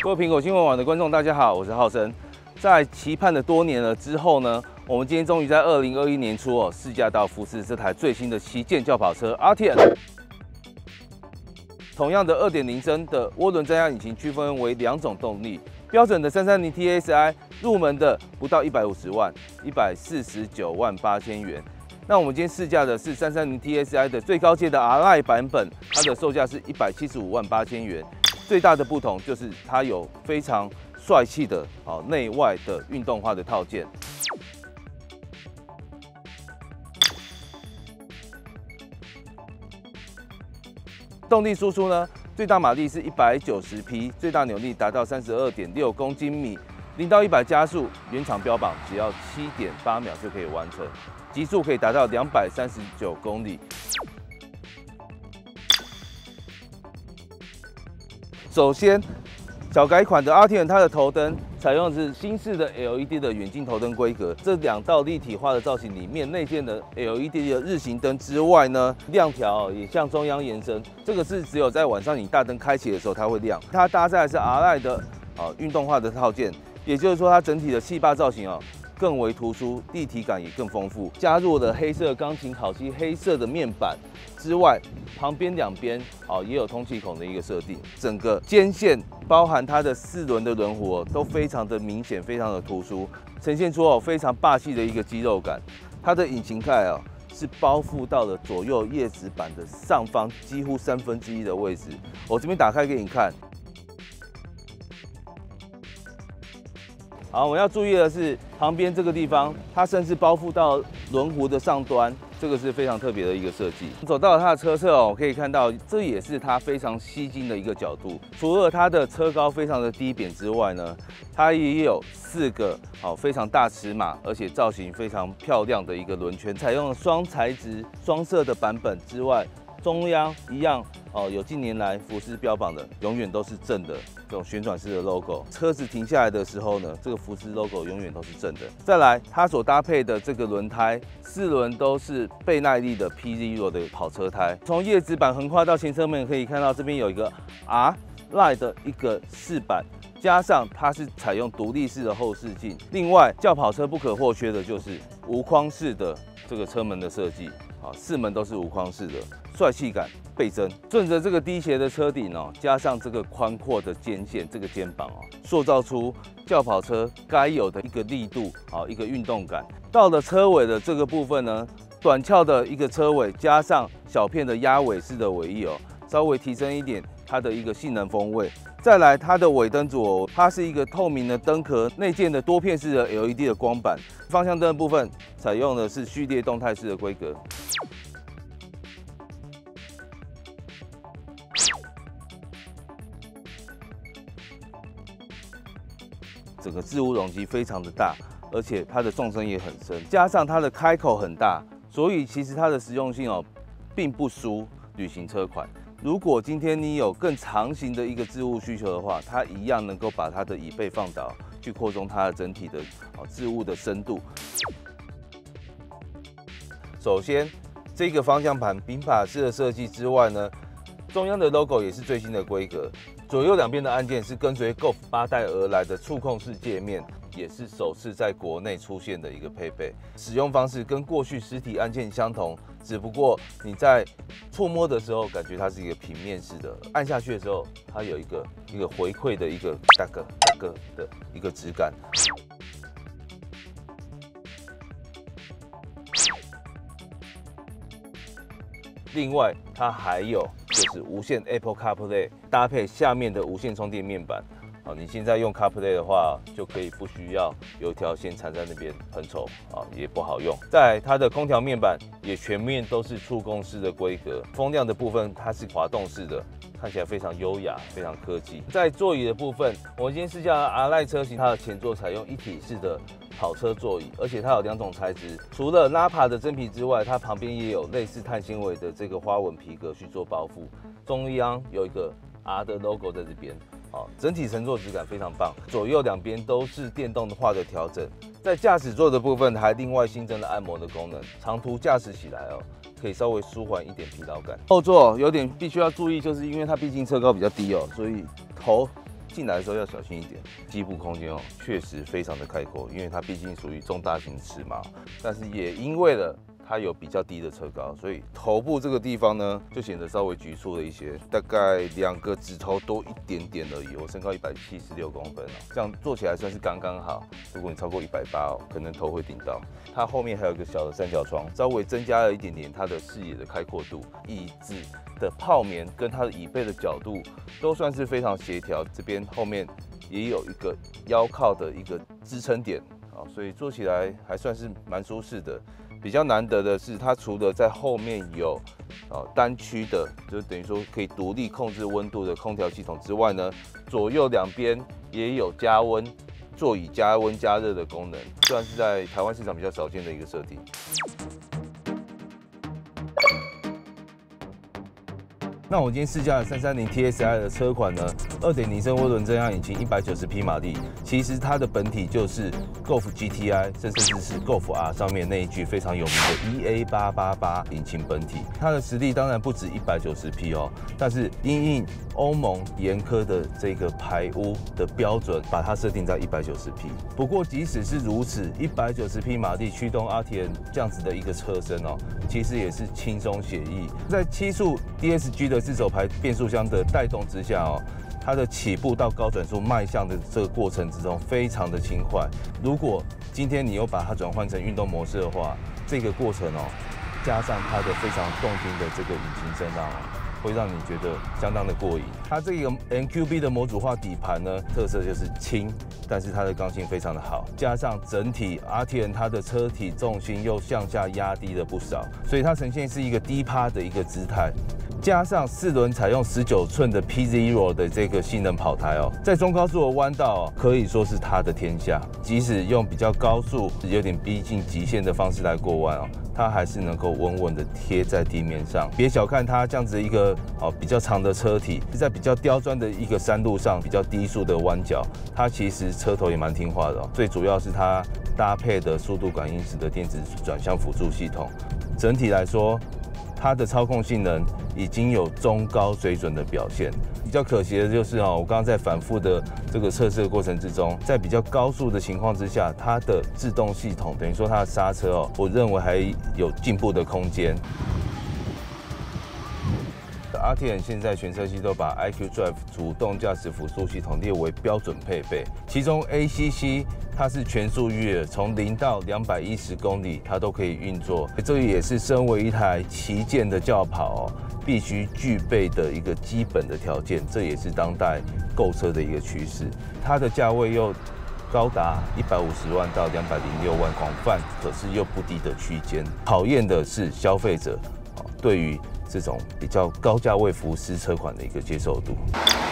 各位苹果新闻网的观众，大家好，我是浩生。在期盼了多年了之后呢，我们今天终于在2021年初试驾到福斯这台最新的旗舰轿跑车 RTM。同样的2.0升的涡轮增压引擎，区分为2种动力。标准的330 TSI， 入门的不到150万，149万8千元。那我们今天试驾的是330 TSI 的最高阶的 R-Line 版本，它的售价是175万8千元。最大的不同就是它有非常帅气的内外的运动化的套件。动力输出呢，最大马力是190匹，最大扭力达到32.6公斤米，0到100加速，原厂标榜只要7.8秒就可以完成，极速可以达到239公里。首先，小改款的 RTM 它的头灯采用的是新式的 LED 的远近头灯规格，这2道立体化的造型里面内建的 LED 的日行灯之外呢，亮条也向中央延伸，这个是只有在晚上你大灯开启的时候它会亮。它搭载的是 R-Line 的运动化的套件，也就是说它整体的气坝造型更为突出，立体感也更丰富。加入了黑色钢琴烤漆黑色的面板之外，旁边2边也有通气孔的一个设定。整个肩线包含它的4轮的轮毂都非常的明显，非常的突出，呈现出非常霸气的一个肌肉感。它的引擎盖是包覆到了左右叶子板的上方几乎1/3的位置。我这边打开给你看。好，我们要注意的是旁边这个地方，它甚至包覆到轮毂的上端，这个是非常特别的一个设计。走到了它的车侧可以看到这也是它非常吸睛的一个角度。除了它的车高非常的低扁之外呢，它也有4个非常大尺码，而且造型非常漂亮的一个轮圈，采用了双材质、双色的版本之外，中央一样有近年来福斯标榜的，永远都是正的。这种旋转式的 logo， 车子停下来的时候呢，这个福斯 logo 永远都是正的。再来，它所搭配的这个轮胎，4轮都是倍耐力的 P-Zero 的跑车胎。从叶子板横跨到前车门，可以看到这边有一个 R-Line 的一个饰板，加上它是采用独立式的后视镜。另外，轿跑车不可或缺的就是无框式的这个车门的设计，4门都是无框式的，帅气感倍增。顺着这个低斜的车顶加上这个宽阔的肩线，这个肩膀塑造出轿跑车该有的一个力度一个运动感。到了车尾的这个部分呢，短翘的一个车尾，加上小片的压尾式的尾翼稍微提升一点它的一个性能风味。再来，它的尾灯组它是一个透明的灯壳，内建的多片式的 LED 的光板。方向灯的部分采用的是序列动态式的规格。整个置物容积非常的大，而且它的纵深也很深，加上它的开口很大，所以其实它的实用性并不输旅行车款。如果今天你有更长型的一个置物需求的话，它一样能够把它的椅背放倒，去扩充它的整体的置物的深度。首先，这个方向盘平把式的设计之外呢，中央的 logo 也是最新的规格，左右2边的按键是跟随 Golf 8代而来的触控式界面，也是首次在国内出现的一个配备。使用方式跟过去实体按键相同，只不过你在触摸的时候，感觉它是一个平面式的，按下去的时候，它有一个回馈的一个哒个的一个质感。另外，它还有就是无线 Apple CarPlay 搭配下面的无线充电面板。你现在用 CarPlay 的话，就可以不需要有一条线缠在那边，很丑也不好用。再来，它的空调面板也全面都是触控式的规格，风量的部分它是滑动式的，看起来非常优雅，非常科技。在座椅的部分，我们今天试驾的 R-Line 车型，它的前座采用一体式的跑车座椅，而且它有2种材质，除了拉帕的真皮之外，它旁边也有类似碳纤维的这个花纹皮革去做包覆，中央有一个 R 的 logo 在这边。整体乘坐质感非常棒，左右2边都是电动化的调整。在驾驶座的部分还另外新增了按摩的功能，长途驾驶起来可以稍微舒缓一点疲劳感。后座有点必须要注意，就是因为它毕竟车高比较低所以头进来的时候要小心一点，机部空间哦，确实非常的开阔，因为它毕竟属于中大型尺码，但是也因为了它有比较低的车高，所以头部这个地方呢，就显得稍微局促了一些，大概2个指头多一点点而已。我身高176公分哦，这样做起来算是刚刚好。如果你超过180哦，可能头会顶到。它后面还有一个小的三角窗，稍微增加了一点点它的视野的开阔度。椅子的泡棉跟它的椅背的角度都算是非常协调，这边后面也有一个腰靠的一个支撑点啊，所以坐起来还算是蛮舒适的。比较难得的是，它除了在后面有单区的，就等于说可以独立控制温度的空调系统之外呢，左右两边也有加温、座椅加温加热的功能，算是在台湾市场比较少见的一个设定。那我今天试驾的330 TSI 的车款呢，2.0升涡轮增压引擎，190匹马力。其实它的本体就是 Golf GTI， 甚至是 Golf R 上面那一具非常有名的 EA888 引擎本体。它的实力当然不止190匹哦，但是因应欧盟严苛的这个排污的标准，把它设定在190匹。不过即使是如此，190匹马力驱动 RTM 这样子的一个车身哦，其实也是轻松写意。在7速 DSG 的自手排变速箱的带动之下哦，它的起步到高转速迈向的这个过程之中非常的轻快。如果今天你又把它转换成运动模式的话，这个过程哦，加上它的非常动听的这个引擎声浪哦，会让你觉得相当的过瘾。它这个 MQB 的模组化底盘呢，特色就是轻，但是它的刚性非常的好，加上整体 RTM 它的车体重心又向下压低了不少，所以它呈现是一个低趴的一个姿态。加上4轮采用19寸的 P0 的这个性能跑台哦，在中高速的弯道可以说是它的天下。即使用比较高速、有点逼近极限的方式来过弯哦，它还是能够稳稳的贴在地面上。别小看它这样子一个比较长的车体，在比较刁钻的一个山路上、比较低速的弯角，它其实车头也蛮听话的哦。最主要是它搭配的速度感应式的电子转向辅助系统，整体来说，它的操控性能已经有中高水准的表现。比较可惜的就是我刚刚在反复的这个测试的过程之中，在比较高速的情况之下，它的制动系统等于说它的刹车我认为还有进步的空间。RTM 现在全车系都把 iQ Drive 主动驾驶辅助系统列为标准配备，其中 ACC 它是全速域，从0到210公里它都可以运作，这也是身为一台旗舰的轿跑必须具备的一个基本的条件，这也是当代购车的一个趋势。它的价位又高达150万到206万，广泛可是又不低的区间，考验的是消费者对于这种比较高价位福斯车款的一个接受度。